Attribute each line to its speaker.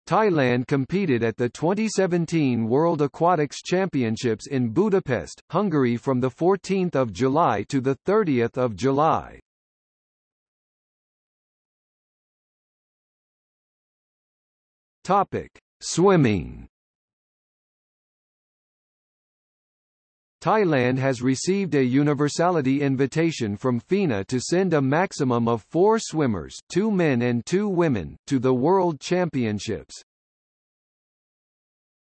Speaker 1: Thailand competed at the 2017 World Aquatics Championships in Budapest, Hungary from 14 July to 30 July. Swimming. Thailand has received a universality invitation from FINA to send a maximum of 4 swimmers, 2 men and 2 women, to the World Championships.